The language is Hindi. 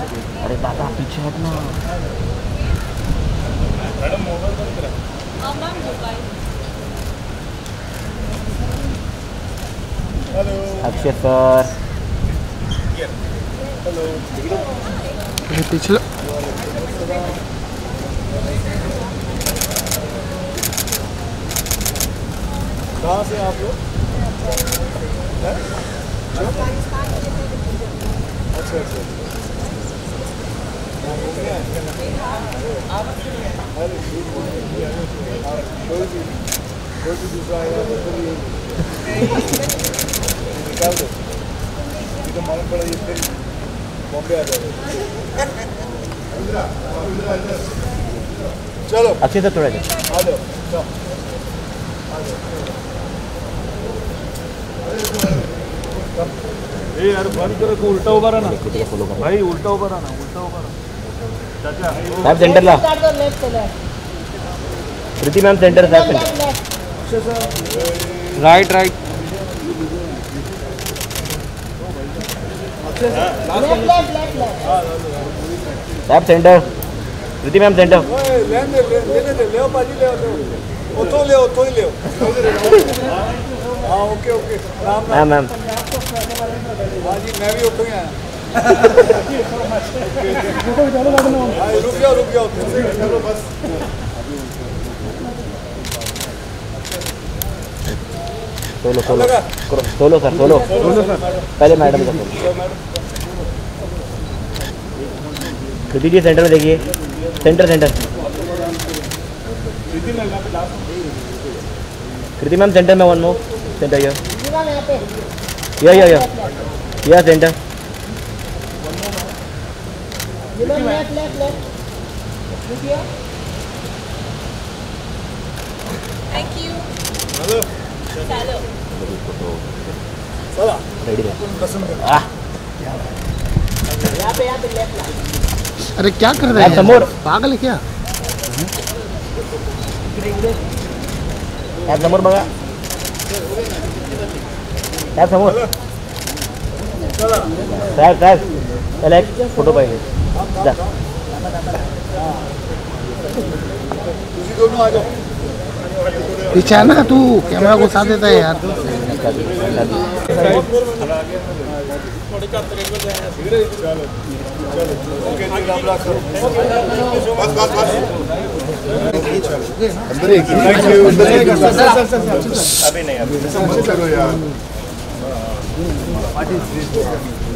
अरे दादा पीछे हटना। अक्षय सर पिछले कहाँ से आप लोग? अच्छा अच्छा। कोई भी दूसरा आएगा तो निकाल दो। तो मालूम पड़ा ये फिर बॉम्बे आ जाएगा। चलो अक्षय सर थोड़ा आ जाओ। ए यार बंद करो को उल्टा उभा रहा ना भाई, उल्टा उभा रहा ना, उल्टा उभा रहा। चाचा साहब सेंटर ला। प्रीति मैम सेंटर, साहब सेंटर। Right right. साहब सेंटर। Preeti ma'am centre. लेने दे, ले बाजी ले उतो ले उतो ही ले। हाँ ओके ओके। मैम मैम हाँ जी मैं भी उतो ही आया। रुक जाओ चलो बस। Solo solo solo sir, solo sir. पहले मैडम का सोलो। कृति जी सेंटर में देखिए, centre centre. Kriti ma'am centre में, one more centre here centre. Thank you. Hello चलो। चला रेडी अरे क्या कर रहे हैं समोर, पागल है क्या? समोर बघा, समोर साहेब त्याला एक फोटो पाहिजे। जा दोनों आ जाओ। पीछे है ना तू, कैमरा घुसा देता है यार। अभी नहीं, अभी चलो यार।